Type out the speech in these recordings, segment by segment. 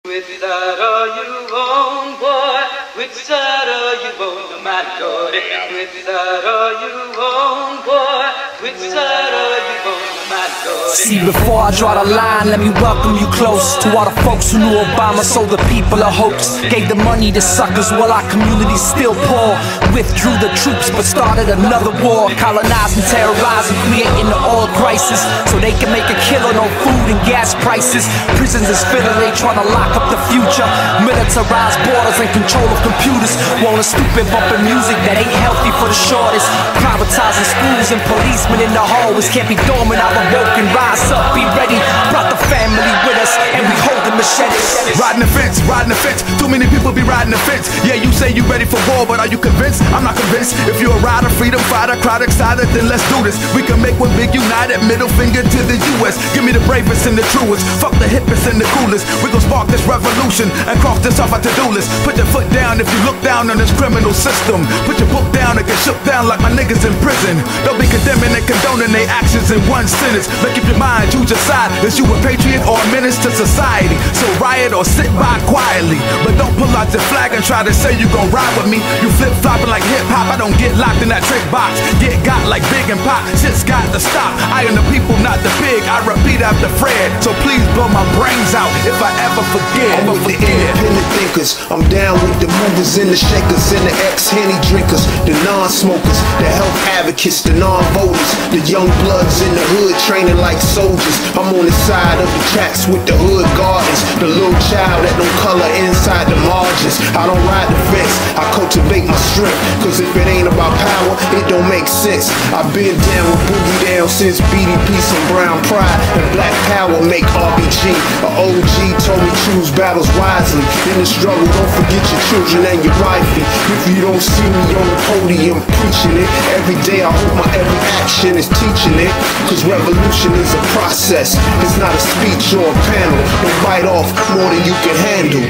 Which side are you on, boy? Which side are you on, my lordy? Which side are you on, boy? Which side are you on, my lordy? See, before I draw the line, let me welcome you close to all the folks who knew Obama sold the people a hoax. Gave the money to suckers while our community's still poor. Withdrew the troops but started another war. Colonized and terrorized and creating the oil crisis so they can make a killin on food and gas prices. Prisons is filling, they trying to lock up the future. Militarize borders and control of computers. Want a stupid bumping music that ain't healthy for the shortest. Privatizing schools and policemen in the hallways. Can't be dormant, I'm awoken. Rise up, be ready. Brought the family with us and we hold the machetes. Riding the fence, riding the fence. Too many people be riding the fence. Yeah, you say you ready for war, but are you convinced? I'm not convinced. If you're a rider, freedom fighter, crowd excited, then let's do this. We can make one big united, middle finger to the US. Give me the bravest and the truest. Fuck the hippest and the coolest. We gon' spark this revolution and cross this off our to-do list. Put your foot down if you look down on this criminal system. Put your book down and get shook down like my niggas in prison. Don't be condemning and condoning their actions in one sentence. Make up your mind, choose your side. Is you a patriot or a menace to society? So riot or sit by quietly. But don't pull out your flag and try to say you gon' ride with me. You flip-flopping like hip-hop. I don't get locked in that trick box. Get got like Big and Pop. Shit's got to stop. I am the people, not the pig. I repeat after Fred. So please blow my brains out if I ever forget. I'm with the independent thinkers. I'm down with the movers and the shakers and the ex-Henny drinkers, the non-smokers, the health advocates, the non-voters, the young bloods in the hood training like soldiers. I'm on the side of the tracks with the hood gardens, the little child that don't color inside the margins. I don't ride the fence, I cultivate my strength, cause if it ain't about power, it don't make sense. I've been down with Boogie Down since BDP, some brown pride, and black power make RBG. A OG told me choose battles wisely. In the struggle, don't forget your children and your wifey. If you don't see me on the podium preaching it, every day I hope my every action is teaching it. Cause revolution is a process, it's not a speech or a panel. Don't bite off more than you can handle.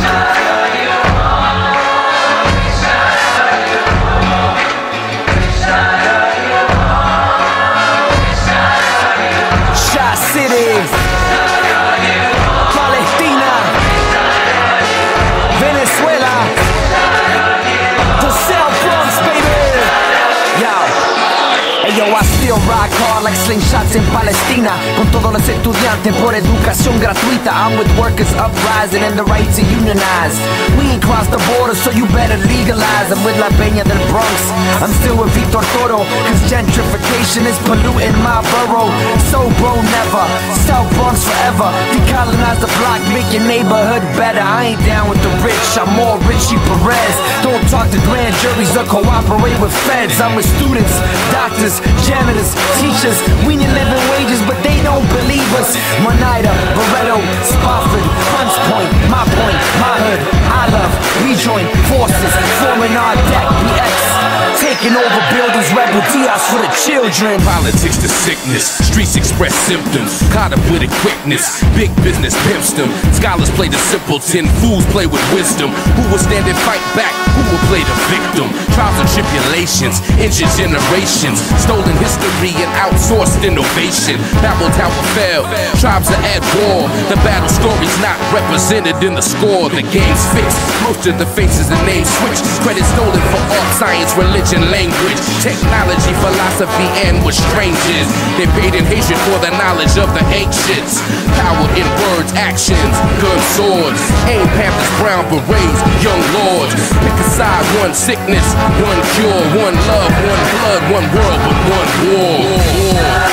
I still rock hard like slingshots in Palestina. Con todos los estudiantes por educación gratuita. I'm with workers uprising and the right to unionize. We ain't crossed the border, so you better legalize. I'm with La Peña del Bronx. I'm still with Victor Toro, cause gentrification is polluting my borough. So bro never, South Bronx forever. Decolonize the block, make your neighborhood better. I ain't down with the rich, I'm more Richie Perez. Don't talk to grand juries or cooperate with feds. I'm with students, doctors, janitors, teachers. We need living wages, but they don't believe us. Monida, Barretto, Spofford, Hunts Point, my hood, I love. We join forces, forming our deck, BX. Taking over buildings, rebel Diaz for the children. Politics to sickness, streets express symptoms. Caught up with a quickness, big business pimps them. Scholars play the simpleton, fools play with wisdom. Who will stand and fight back? Who will play the victim? Trials and tribulations, injured generations. Stolen history and outsourced innovation. Babble tower fell, tribes are at war. The battle story's not represented in the score. The game's fixed, most of the faces and names switched. Credit stolen for art, science, religion, language, technology, philosophy, and what strange is. They paid in hatred for the knowledge of the ancients. Power in words, actions, guns, swords. Aim Panthers, brown berets, young lords. Pick a side, one sickness, one cure, one love, one blood, one world, but one war.